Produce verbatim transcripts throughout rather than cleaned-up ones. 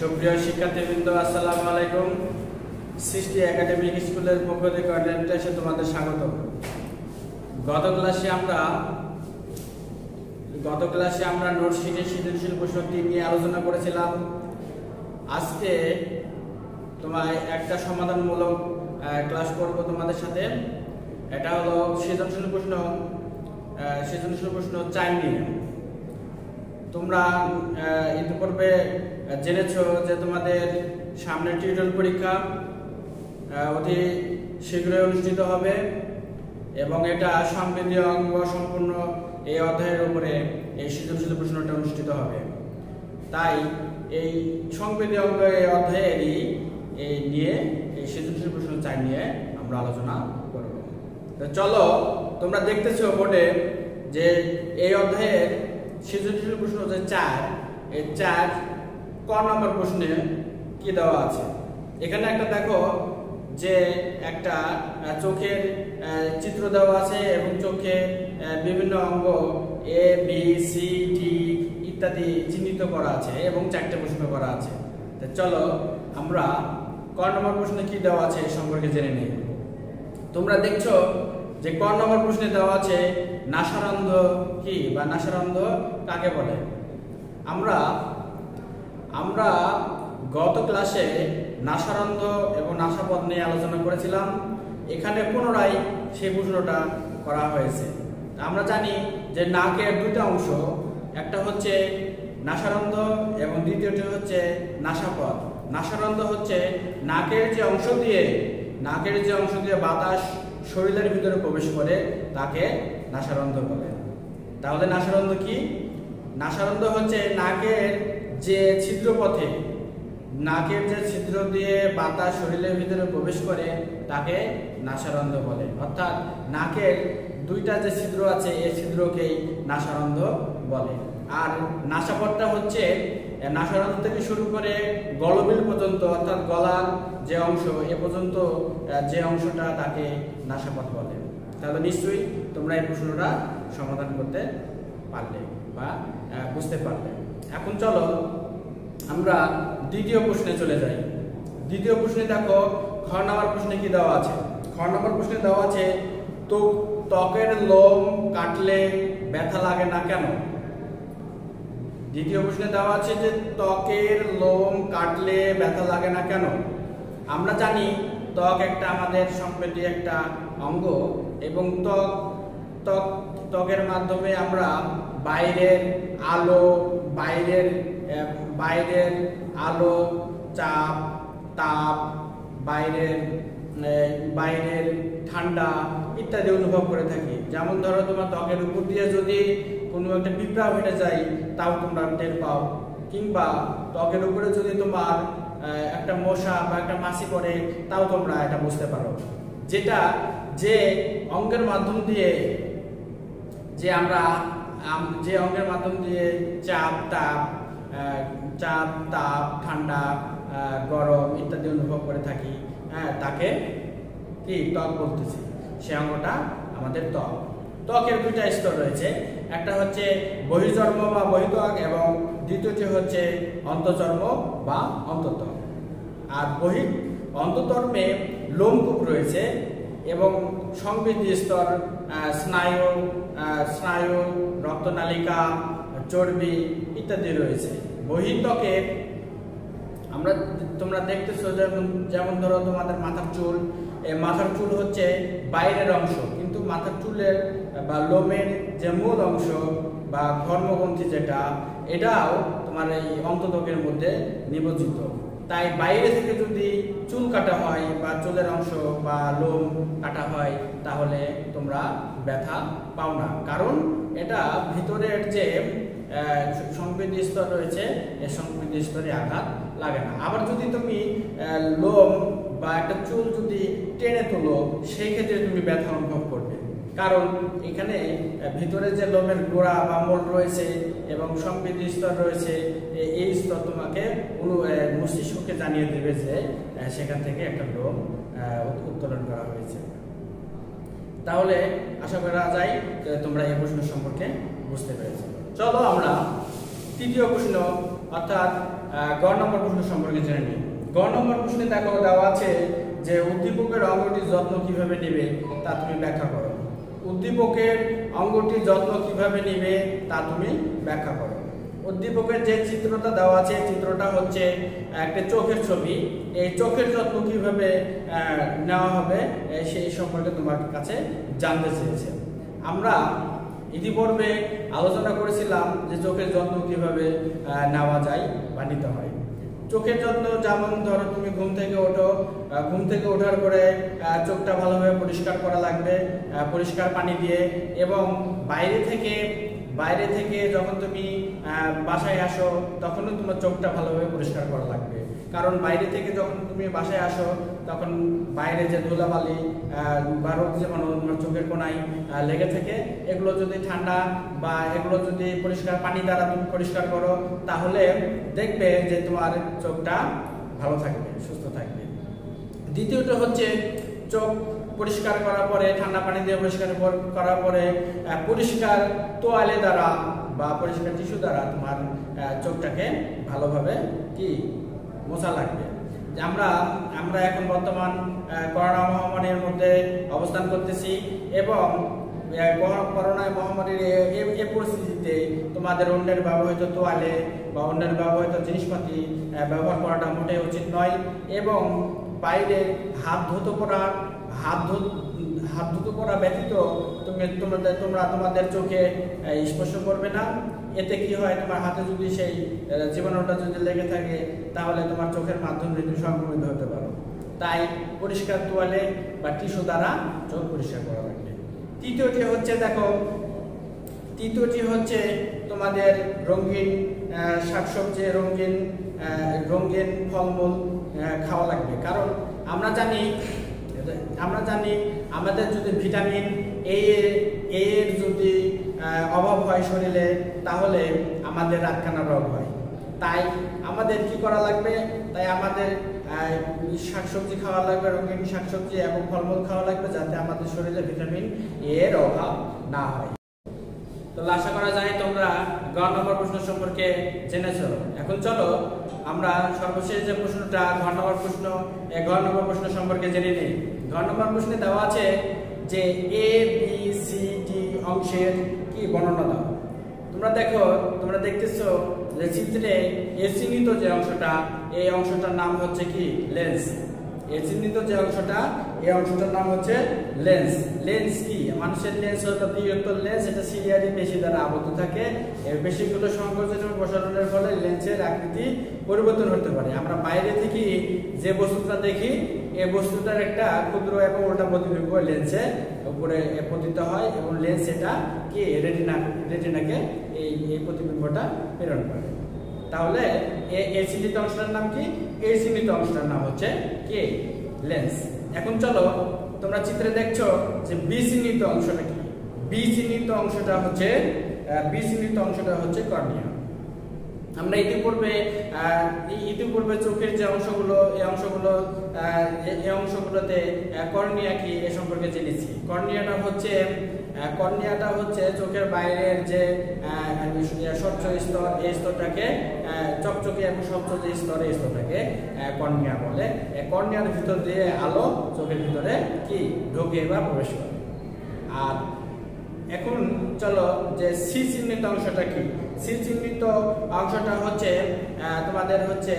সুপ্রিয় শিক্ষার্থীবৃন্দ, আসসালামু আলাইকুম। সৃষ্টি একাডেমিক স্কুলের পক্ষ থেকে অনলাইনে তোমাদের স্বাগত। গত ক্লাসে আমরা গত ক্লাসে আমরা নোটশিটের সৃজনশীল প্রশ্ন তিন নিয়ে আলোচনা করেছিলাম। আজকে তোমার একটা সমাধানমূলক ক্লাস করব তোমাদের সাথে। এটা হলো সৃজনশীল প্রশ্ন সৃজনশীল প্রশ্ন চার নিয়ে। তোমরা ইতিপূর্বে জেনেছো যে তোমাদের সামনে টিউটোরিয়াল পরীক্ষা অতি শীঘ্রই অনুষ্ঠিত হবে এবং এটা সংবেদীয় অঙ্গ সম্পূর্ণ এই অধ্যায়ের উপরে এই সৃজনশীল প্রশ্নটা অনুষ্ঠিত হবে। তাই এই সংবেদীয় অঙ্গ এই অধ্যায়েরই এই নিয়ে এই সৃজনশীল প্রশ্ন চাই নিয়ে আমরা আলোচনা করব। তো চলো, তোমরা দেখতেছো বোর্ডে যে এই অধ্যায়ের সৃজনশীল প্রশ্ন যে চার, এই চার ক নম্বর প্রশ্নে কি দেওয়া আছে। এখানে একটা দেখো যে একটা চোখের চিত্র দেওয়া আছে এবং চোখে বিভিন্ন অঙ্গ এ বি সি ডি ইত্যাদি চিহ্নিত করা আছে এবং চারটে প্রশ্ন করা আছে। তো চলো আমরা ক নম্বর প্রশ্নে কি দেওয়া আছে এই সম্পর্কে জেনে নিই। তোমরা দেখছো যে ক নম্বর প্রশ্নে দেওয়া আছে নাসারন্ধ্র কি বা নাসারন্ধ্র কাকে বলে। আমরা আমরা গত ক্লাসে নাসারন্ধ্র এবং নাসাপথ নিয়ে আলোচনা করেছিলাম। এখানে পুনরায় সেই প্রশ্নটা করা হয়েছে। আমরা জানি যে নাকের দুইটা অংশ, একটা হচ্ছে নাসারন্ধ্র এবং দ্বিতীয়টি হচ্ছে নাসাপথ। নাসারন্ধ্র হচ্ছে নাকের যে অংশ দিয়ে নাকের যে অংশ দিয়ে বাতাস শরীরের ভিতরে প্রবেশ করে তাকে নাসারন্ধ্র বলে। তাহলে নাসারন্ধ্র কি? নাসারন্ধ্র হচ্ছে নাকের যে ছিদ্রপথে নাকের যে ছিদ্র দিয়ে বাতাস শরীরের ভিতরে প্রবেশ করে তাকে নাসারন্ধ্র বলে। অর্থাৎ নাকের দুইটা যে ছিদ্র আছে এই ছিদ্রকেই নাসারন্ধ্র বলে। আর নাসাপথটা হচ্ছে নাসারন্ধ্র থেকে শুরু করে গলবিল পর্যন্ত, অর্থাৎ গলার যে অংশ এ পর্যন্ত যে অংশটা তাকে নাসাপথ বলে। তাহলে নিশ্চয়ই তোমরা এই প্রশ্নটা সমাধান করতে পারলে বা বুঝতে পারলে। এখন চলো আমরা দ্বিতীয় প্রশ্নে চলে যাই। দ্বিতীয় প্রশ্নে দেখো খ নম্বর প্রশ্নে কি দেওয়া আছে। খ নম্বর প্রশ্নে দেওয়া আছে তো ত্বকের লোম কাটলে ব্যথা লাগে না কেন। দ্বিতীয় প্রশ্নে দেওয়া আছে যে ত্বকের লোম কাটলে ব্যথা লাগে না কেন। আমরা জানি ত্বক একটা আমাদের সংবেদী একটা অঙ্গ এবং ত্বক ত্বক ত্বকের মাধ্যমে আমরা বাইরের আলো বাইরের বাইরের আলো চাপ তাপ বাইরের বাইরের ঠান্ডা ইত্যাদি অনুভব করে থাকি। যেমন ধরো তোমার ত্বকের উপর দিয়ে যদি কোনো একটা পিঁপড়া হেঁটে যায় তাও তোমরা টের পাও, কিংবা ত্বকের উপরে যদি তোমার একটা মশা বা একটা মাছি পড়ে তাও তোমরা এটা বুঝতে পারো। যেটা যে অঙ্গের মাধ্যম দিয়ে যে আমরা যে অঙ্গের মাধ্যম দিয়ে চাপ তাপ চাপ তাপ ঠান্ডা গরম ইত্যাদি অনুভব করে থাকি, হ্যাঁ, তাকে কি ত্বক বলতেছি। সে অঙ্গটা আমাদের ত্বক। ত্বকের দুইটা স্তর রয়েছে, একটা হচ্ছে বহির্চর্ম বা বহিত্বক এবং দ্বিতীয়টি হচ্ছে অন্তঃচর্ম বা অন্তঃত্বক। আর বহি অন্তঃচর্মে লোমকূপ রয়েছে এবং সংবেদী স্তর স্নায়ু স্নায়ু রক্তনালিকা চর্বি ইত্যাদি রয়েছে। বহিত্বকে আমরা তোমরা দেখতেছো যেমন যেমন ধরো তোমাদের মাথার চুল, এই মাথার চুল হচ্ছে বাইরের অংশ, কিন্তু মাথার চুলের বা লোমের যে মূল অংশ বা ঘর্মগ্রন্থি যেটা, এটাও তোমার এই অন্তঃত্বকের মধ্যে নিবজ্জিত। তাই বাইরে থেকে যদি চুল কাটা হয় বা চুলের অংশ বা লোম কাটা হয় তাহলে তোমরা ব্যথা পাও না, কারণ এটা ভিতরের যে সংবেদী স্তর রয়েছে এই সংবেদী স্তরে আঘাত লাগে না। আবার যদি তুমি লোম বা একটা চুল যদি টেনে তোলো সেই ক্ষেত্রে তুমি ব্যথা অনুভব করবে, কারণ এখানে ভিতরে যে লোমের গোড়া বা মোল রয়েছে এবং সংবেদী স্তর রয়েছে, এই স্তর তোমাকে মস্তিষ্ককে জানিয়ে দেবে যে সেখান থেকে একটা লোম উত্তোলন করা হয়েছে। তাহলে আশা করা যায় তোমরা এই প্রশ্ন সম্পর্কে বুঝতে পেরেছো। চলো আমরা তৃতীয় প্রশ্ন অর্থাৎ গ নম্বর প্রশ্ন সম্পর্কে জেনে নিই। গ নম্বর প্রশ্নে দেখো দেওয়া আছে যে উদ্দীপকের অঙ্গটির যত্ন কিভাবে নেবে তা তুমি ব্যাখ্যা করো। উদ্দীপকের অঙ্গটির যত্ন কিভাবে নেবে তা তুমি ব্যাখ্যা করো। উদ্দীপকের যে চিত্রটা দেওয়া আছে চিত্রটা হচ্ছে একটা চোখের ছবি। এই চোখের যত্ন কিভাবে নেওয়া হবে সেই সম্পর্কে তোমার কাছে জানতে চেয়েছে। আমরা ইতিপূর্বে আলোচনা করেছিলাম যে চোখের যত্ন কিভাবে নেওয়া যায় বা নিতে হয়। চোখের যত্ন যেমন ধরো তুমি ঘুম থেকে ওঠো, ঘুম থেকে ওঠার পরে চোখটা ভালোভাবে পরিষ্কার করা লাগবে পরিষ্কার পানি দিয়ে, এবং বাইরে থেকে বাইরে থেকে যখন তুমি বাসায় আসো তখনও তোমার চোখটা ভালোভাবে পরিষ্কার করা লাগবে। কারণ বাইরে থেকে যখন তুমি বাসায় আসো তখন বাইরে যে ধুলাবালি বা রোগ জীবাণু তোমার চোখের কোনায় লেগে থাকে, এগুলো যদি ঠান্ডা বা এগুলো যদি পরিষ্কার পানি দ্বারা তুমি পরিষ্কার করো তাহলে দেখবে যে তোমার চোখটা ভালো থাকবে, সুস্থ থাকবে। দ্বিতীয়ত হচ্ছে চোখ পরিষ্কার করার পরে ঠান্ডা পানি দিয়ে পরিষ্কার করার পরে পরিষ্কার তোয়ালে দ্বারা বা পরিষ্কার টিস্যু দ্বারা তোমার চোখটাকে ভালোভাবে কি মোছা লাগবে। আমরা আমরা এখন বর্তমান করোনা মহামারীর মধ্যে অবস্থান করতেছি, এবং করোনা মহামারীর এই পরিস্থিতিতে তোমাদের অন্যের ব্যবহৃত তোয়ালে বা অন্যের ব্যবহৃত জিনিসপাতি ব্যবহার করাটা মোটেই উচিত নয়। এবং বাইরে হাত ধুতে করা হাত ধু হাত ধুতে করা ব্যতীত তুমি তোমাদের তোমরা তোমাদের চোখে স্পর্শ করবে না। এতে কি হয়, তোমার হাতে যদি সেই জীবাণুটা যদি লেগে থাকে তাহলে তোমার চোখের মাধ্যমে তুমি সংক্রমিত হতে পারো। তাই পরিষ্কার তোয়ালে বা টিস্যু দ্বারা চোখ পরিষ্কার করা লাগবে। তৃতীয়টি হচ্ছে দেখো তৃতীয়টি হচ্ছে তোমাদের রঙিন শাকসবজি, রঙিন রঙিন ফলমূল খাওয়া লাগবে। কারণ আমরা জানি আমরা জানি আমাদের যদি ভিটামিন এ এর যদি অভাব হয় শরীরে তাহলে আমাদের রাতকানা রোগ হয়। তাই আমাদের কি করা লাগবে, তাই আমাদের শাকসবজি খাওয়া লাগবে, রঙিন শাকসবজি এবং ফলমূল খাওয়া লাগবে, যাতে আমাদের শরীরে ভিটামিন এর অভাব না হয়। তো আশা করা যায় তোমরা গ নম্বর প্রশ্ন সম্পর্কে জেনেছো। এখন চলো আমরা সর্বশেষ যে প্রশ্নটা ঘ নম্বর প্রশ্ন, এই ঘ নম্বর প্রশ্ন সম্পর্কে জেনে নিই। ঘ নম্বর প্রশ্নে দেওয়া আছে যে এ বি সি ডি অংশের কি বর্ণনা দাও। তোমরা দেখো তোমরা দেখতেছো যে চিত্রে এ চিহ্নিত যে অংশটা, এই অংশটার নাম হচ্ছে কি লেন্স। এ চিহ্নিত যে অংশটা, এই অংশটার নাম হচ্ছে লেন্স। লেন্স কি, মানুষের লেন্স হলো বৃহত্তর লেন্স, এটা সিলিয়ারি পেশি দ্বারা আবদ্ধ থাকে। এই পেশিগুলো সংকোচন এবং প্রসারণের ফলে লেন্সের আকৃতি পরিবর্তন হতে পারে। আমরা বাইরে থেকে যে বস্তুটা দেখি, এই বস্তুটার একটা ক্ষুদ্র এবং ওটা প্রতিবিম্ব লেন্সের উপরে পতিত হয়, এবং লেন্স এটা কি রেটিনা রেটিনাকে এই এই প্রতিবিম্বটা প্রেরণ করে। তাহলে এই চিহ্নিত অংশটার নাম কি, এই চিহ্নিত অংশটার নাম হচ্ছে কি লেন্স। এখন চলো তোমরা চিত্রে দেখছো যে বি চিহ্নিত অংশটা কি। বি চিহ্নিত অংশটা হচ্ছে বি চিহ্নিত অংশটা হচ্ছে কর্নিয়া। আমরা ইতিপূর্বে ইতিপূর্বে চোখের যে অংশগুলো, এই অংশগুলো এই অংশগুলোতে কর্নিয়া কি এ সম্পর্কে জেনেছি। কর্নিয়াটা হচ্ছে কর্নিয়াটা হচ্ছে চোখের বাইরের যে স্বচ্ছ স্তর, এই স্তরটাকে চকচকে এবং স্বচ্ছ যে স্তর, এই স্তরটাকে কর্নিয়া বলে। কর্নিয়ার ভিতর দিয়ে আলো চোখের ভিতরে কি ঢোকে বা প্রবেশ করে। আর এখন চলো যে সি চিহ্নিত অংশটা কি। সি চিহ্নিত অংশটা হচ্ছে তোমাদের হচ্ছে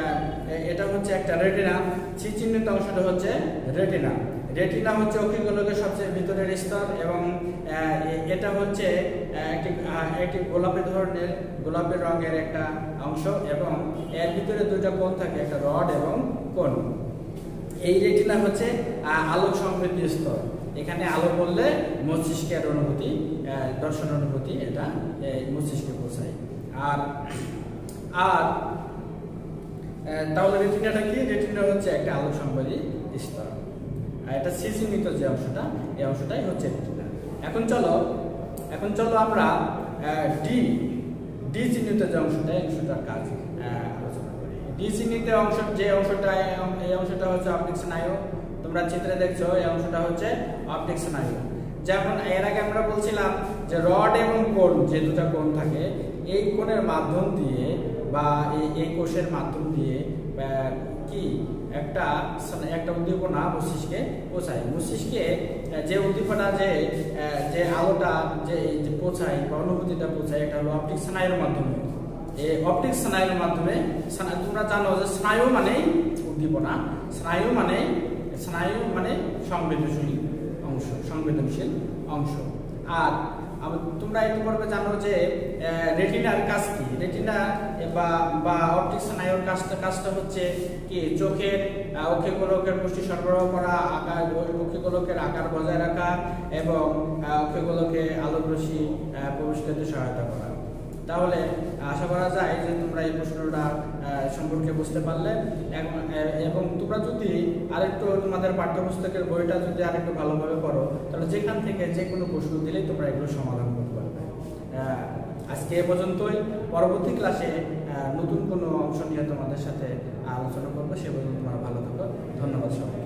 এটা হচ্ছে একটা রেটিনা। সি চিহ্নিত অংশটা হচ্ছে রেটিনা। রেটিনা হচ্ছে অক্ষিগোলকের সবচেয়ে ভিতরের স্তর, এবং এটা হচ্ছে একটি একটি গোলাপি ধরনের গোলাপি রঙের একটা অংশ, এবং এর ভিতরে দুইটা কোণ থাকে, একটা রড এবং কোণ। এই রেটিনা হচ্ছে আলোক সমৃদ্ধি স্তর। এখানে আলো পড়লে মস্তিষ্কের অনুভূতি, দর্শন অনুভূতি এটা মস্তিষ্কে পৌঁছায়। আর আর তাহলে রেটিনাটা কি, রেটিনা হচ্ছে একটা আলোক সমৃদ্ধি স্তর। আর এটা সি চিহ্নিত যে অংশটা, এই অংশটাই হচ্ছে রেটিনা। এখন চলো এখন চলো আমরা ডি ডি চিহ্নিত যে অংশটা, এই অংশটার কাজ আলোচনা করি। ডি চিহ্নিত অংশ যে অংশটা, এই অংশটা হচ্ছে অপটিক স্নায়ু। তোমরা চিত্রে দেখছো এই অংশটা হচ্ছে অপটিক স্নায়ু। যেমন এর আগে আমরা বলছিলাম যে রড এবং কোণ, যে দুটো কোণ থাকে, এই কোণের মাধ্যম দিয়ে বা এই এই কোষের মাধ্যম দিয়ে কি একটা একটা উদ্দীপনা মস্তিষ্কে পৌঁছায়। মস্তিষ্কে যে উদ্দীপনা যে যে আলোটা যে পৌঁছায় বা অনুভূতিটা পৌঁছায় এটা হলো অপটিক স্নায়ুর মাধ্যমে। এই অপটিক স্নায়ুর মাধ্যমে তোমরা জানো যে স্নায়ু মানে উদ্দীপনা, স্নায়ু মানে স্নায়ু মানে সংবেদনশীল অংশ, সংবেদনশীল অংশ। আর তোমরা ইতিপূর্বে জানো যে রেটিনার কাজ কি, রেটিনা বা বা অপটিক স্নায়ুর কাজটা কাজটা হচ্ছে কি চোখের অক্ষিগোলকের পুষ্টি সরবরাহ করা, আকার অক্ষিগোলকের আকার বজায় রাখা এবং অক্ষিগোলকে আলোক রশ্মি প্রবেশ করতে সহায়তা করা। তাহলে আশা করা যায় যে তোমরা এই প্রশ্নটা সম্পর্কে বুঝতে পারলে এবং তোমরা যদি আরেকটু তোমাদের পাঠ্যপুস্তকের বইটা যদি আরেকটু ভালোভাবে পড়ো তাহলে যেখান থেকে যে কোনো প্রশ্ন দিলেই তোমরা এগুলো সমাধান করতে পারবে। আজকে এ পর্যন্তই, পরবর্তী ক্লাসে নতুন কোনো অংশ নিয়ে তোমাদের সাথে আলোচনা করবো। সে পর্যন্ত তোমরা ভালো থাকো। ধন্যবাদ সবাই।